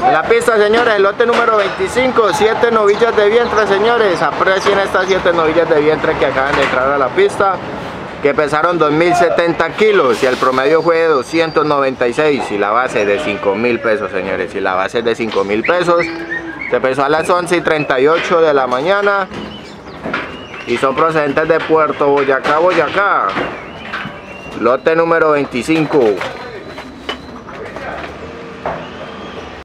En la pista, señores, el lote número 25, 7 novillas de vientre, señores. Aprecien estas 7 novillas de vientre que acaban de entrar a la pista, que pesaron 2070 kilos y el promedio fue de 296 y la base de 5.000 pesos, señores. Y la base es de 5.000 pesos. Se pesó a las 11:38 de la mañana y son procedentes de Puerto Boyacá, Boyacá. Lote número 25.